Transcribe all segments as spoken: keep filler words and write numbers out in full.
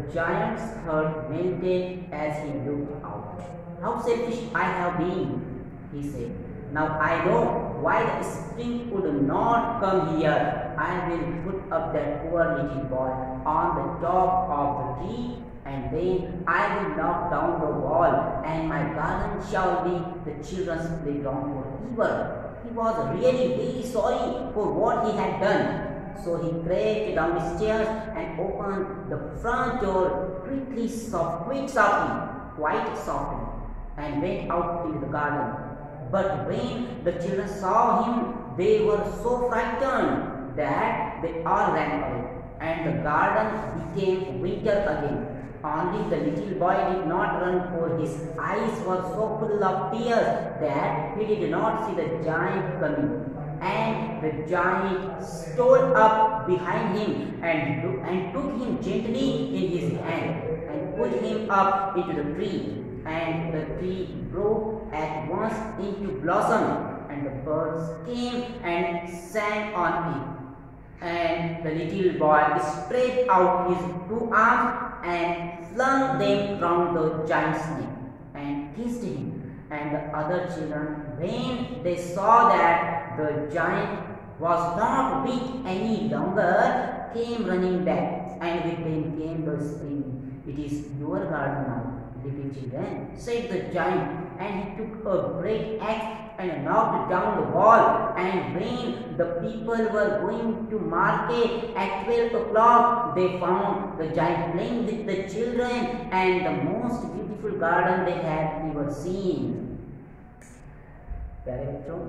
giant's heart melted as he looked out. "How selfish I have been," he said. "Now I know why the spring could not come here. I will put up that poor little boy on the top of the tree, and then I will knock down the wall, and my garden shall be the children's playground forever." He was really very sorry for what he had done. So he crept down the stairs and opened the front door quickly, soft, quite softly, quite softly, and went out into the garden. But when the children saw him, they were so frightened that they all ran away, and the garden became winter again. Only the little boy did not run, for his eyes were so full of tears that he did not see the giant coming. And the giant stole up behind him and, took, and took him gently in his hand and put him up into the tree. And the tree broke at once into blossom, and the birds came and sang on it. And the little boy spread out his two arms and flung them round the giant's neck and kissed him. And the other children, when they saw that the giant was not weak any longer, came running back, and with them came the spring. "It is your garden now, little children," said the giant, and he took a great axe and knocked down the wall. And when the people were going to market at twelve o'clock, they found the giant playing with the children, and the most beautiful garden they had ever seen. प्यारे बच्चों,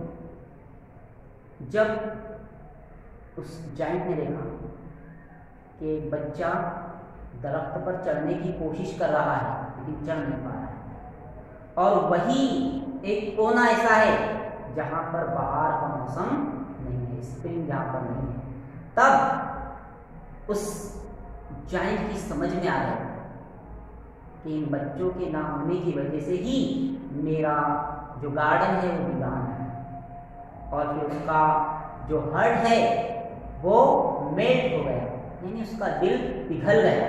जब उस giant ने देखा कि बच्चा दरख्त पर चढ़ने की कोशिश कर रहा है लेकिन चढ़ नहीं पा रहा है, और वही एक कोना ऐसा है जहाँ पर बाहर का मौसम नहीं है, स्प्रिंग जहाँ पर नहीं है, तब उस जाइंट की समझ में आ गया कि इन बच्चों के ना होने की वजह से ही मेरा जो गार्डन है वो वीरान है, और फिर उसका जो हर्ट है वो मेल्ट हो गया, यानी उसका दिल पिघल गया,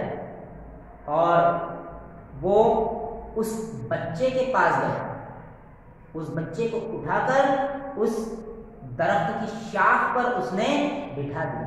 और वो उस बच्चे के पास गया, उस बच्चे को उठाकर उस दरख्त की शाख पर उसने बिठा दिया।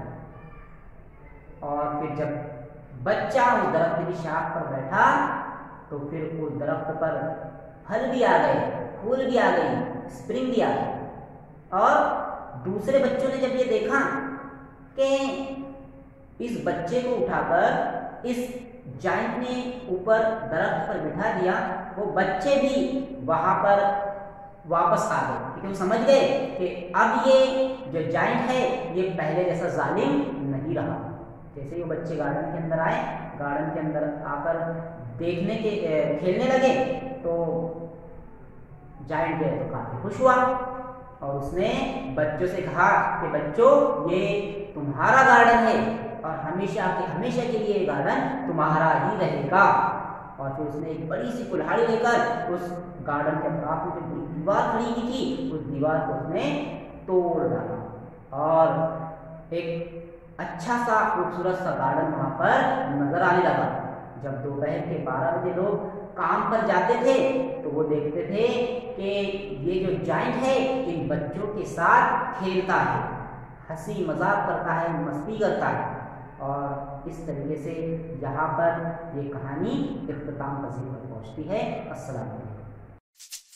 और फिर जब बच्चा उस दरख्त की शाख पर बैठा तो फिर उस दरख्त पर फल भी आ गए, फूल भी आ गई, स्प्रिंग भी आ गई। और दूसरे बच्चों ने जब ये देखा कि इस बच्चे को उठाकर इस जाइंट ने ऊपर दरख्त पर बिठा दिया, वो बच्चे भी वहां पर वापस आ गए, क्योंकि वो समझ गए कि अब ये जो जाइंट है ये पहले जैसा जालिम नहीं रहा। जैसे वो बच्चे गार्डन के अंदर आए, गार्डन के अंदर आकर देखने के खेलने लगे, तो जाइंट जो है तो काफी खुश हुआ, और उसने बच्चों से कहा कि बच्चों ये तुम्हारा गार्डन है और हमेशा के हमेशा के लिए ये गार्डन तुम्हारा ही रहेगा। और फिर उसने एक बड़ी सी कुल्हाड़ी लेकर उस गार्डन के अतराफ में जो दीवार खड़ी हुई थी उस दीवार को उसने तोड़ डाला, और एक अच्छा सा खूबसूरत सा गार्डन वहां पर नजर आने लगा। जब दोपहर के बारह बजे लोग काम पर जाते थे तो वो देखते थे कि ये जो जाइंट है इन बच्चों के साथ खेलता है, हंसी मजाक करता है, मस्ती करता है। और इस तरीके से यहाँ पर ये कहानी इख्तिताम पजीर पर पहुँचती है। अस्सलाम वालेकुम।